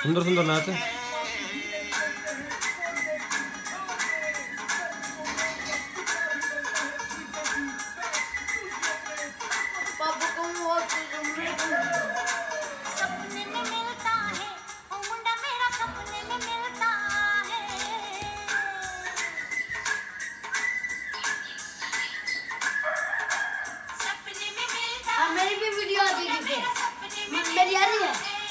सुंदर सुंदर नाच। सपने में मिलता है ओ मुंडा मेरा, सपने में मिलता है। सपने में मिलता है। मेरी भी वीडियो आ जाएगी फिर। मेरी आ रही है।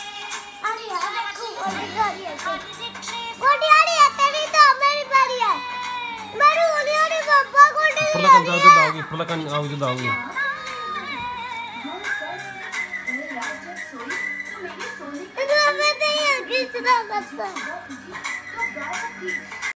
गोटी आ रही है तेरी, तो मेरी बारी है। मेरी गोटी आ रही है पापा, गोटी ऊपर लगा जाओ तो दाओगी, ऊपर लगा आओ तो दाओगी। इधर मैं नहीं किस तरह करता।